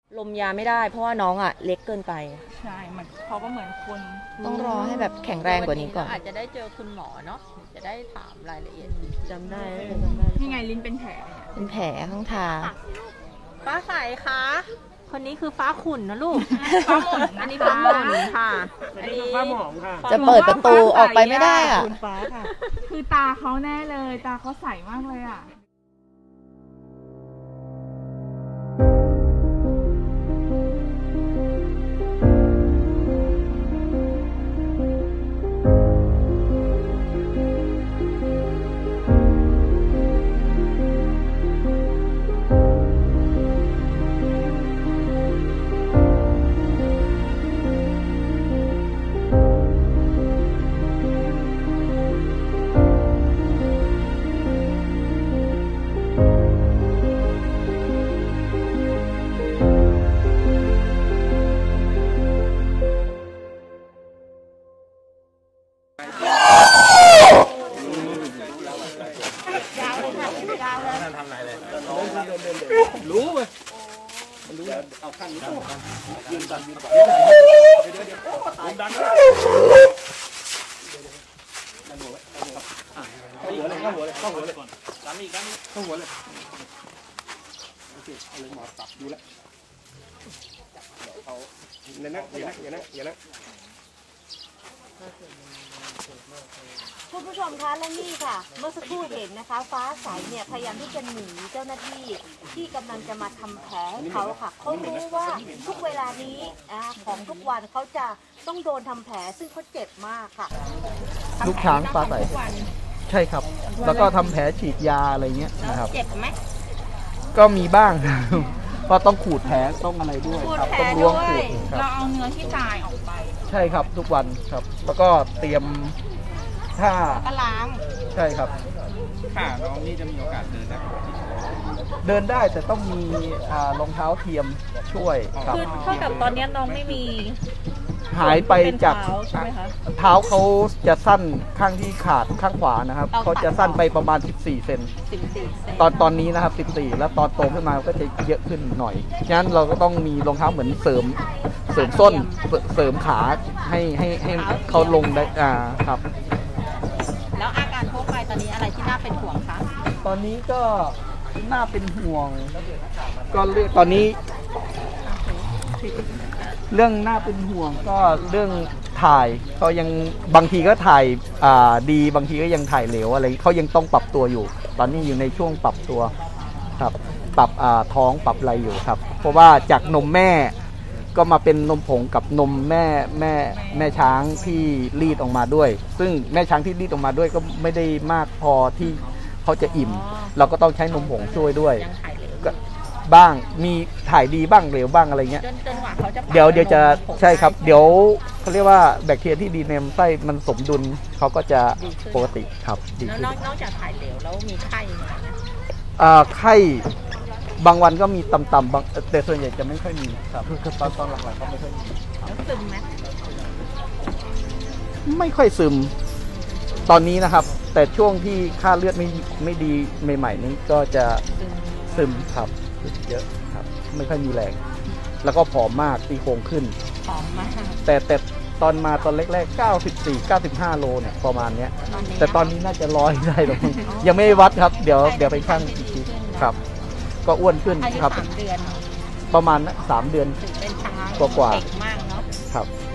ลมยาไม่ได้เพราะว่าน้องเล็กเกินไปใช่มันเขาก็เหมือนคนต้องรอให้แบบแข็งแรงกว่านี้ก่อนอาจจะได้เจอคุณหมอเนาะจะได้ถามรายละเอียดจำได้นี่ไงลิ้นเป็นแผลเป็นแผลข้างทาฟ้าใสคะคนนี้คือฟ้าขุ่นนะลูกฟ้าหม่นอันนี้ฟ้าหม่นค่ะอันนี้ฟ้าหมองค่ะจะเปิดประตูออกไปไม่ได้คุณฟ้าค่ะคือตาเขาแน่เลยตาเขาใสมากเลยรู้ไหมรู้เอาขั้นนี้ยืนก่อนผมดันเข้าหัวเลยดันอีกเข้าหัวเลยโอเคเอาเลยหมอตับดูแลเอาอย่านะคุณผู้ชมคะและนี่ค่ะเมื่อสักครู่เห็นนะคะฟ้าใสเนี่ยพยายามที่จะหนีเจ้าหน้าที่ที่กำลังจะมาทำแผลให้เขาค่ะเขารู้ว่าทุกเวลานี้ของทุกวันเขาจะต้องโดนทำแผลซึ่งเขาเจ็บมากค่ะทุกครั้งฟ้าใสใช่ครับแล้วก็ทำแผลฉีดยาอะไรเงี้ยนะครับเจ็บไหมก็มีบ้างเพราะต้องขูดแผลต้องอะไรด้วยครับต้องล้วงขูดเราเอาเนื้อที่ตายออกไปใช่ครับทุกวันครับแล้วก็เตรียมถ้าก็ล้างใช่ครับค่ะน้องนี่จะมีโอกาสเดินได้เดินได้แต่ต้องมีรองเท้าเทียมช่วยครับคือเท่ากับตอนนี้น้องไม่มีหายไปจากใช่ไหมคะเท้าเขาจะสั้นข้างที่ขาดข้างขวานะครับเขาจะสั้นไปประมาณ14 เซนตอนนี้นะครับ14แล้วตอนโตขึ้นมาก็จะเยอะขึ้นหน่อยฉะนั้นเราก็ต้องมีรองเท้าเหมือนเสริมส้นเสริมขาให้เขาลงได้ครับแล้วอาการทั่วไปตอนนี้อะไรที่น่าเป็นห่วงคะตอนนี้ก็น่าเป็นห่วงก็เรื่องตอนนี้เรื่องน่าเป็นห่วงก็เรื่องถ่ายเขายังบางทีก็ถ่ายดีบางทีก็ยังถ่ายเหลวอะไรเขายังต้องปรับตัวอยู่ตอนนี้อยู่ในช่วงปรับตัวครับปรับท้องปรับอะไรอยู่ครับเพราะว่าจากนมแม่ก็มาเป็นนมผงกับนมแม่ช้างที่รีดออกมาด้วยซึ่งแม่ช้างที่รีดออกมาด้วยก็ไม่ได้มากพอที่เขาจะอิ่มเราก็ต้องใช้นมผงช่วยด้วยก็บ้างมีถ่ายดีบ้างเหลวบ้างอะไรเงี้ยเดี๋ยวจะใช่ครับเดี๋ยวเขาเรียกว่าแบคทีเรียที่ดีในลำไส้มันสมดุลเขาก็จะปกติครับดีขึ้นนอกจากถ่ายเหลวแล้วมีไข้ไหมไข้บางวันก็มีต่ำๆบางแต่ส่วนใหญ่จะไม่ค่อยมีครับคือตอนหลังๆก็ไม่ค่อยมีซึมไหมไม่ค่อยซึมตอนนี้นะครับแต่ช่วงที่ค่าเลือดไม่ดีใหม่ๆนี้ก็จะซึมครับเยอะครับไม่ค่อยมีแรงแล้วก็ผอมมากตีโครงขึ้นผอมมากแต่ตอนมาตอนแรกๆ95โลเนี่ยประมาณเนี้ยแต่ตอนนี้น่าจะ100ได้หรอกยังไม่วัดครับเดี๋ยวไปชั่งอีกทีครับก็อ้วนขึ้นครับประมาณ3 เดือนกว่าๆเด็กมากเนาะครับ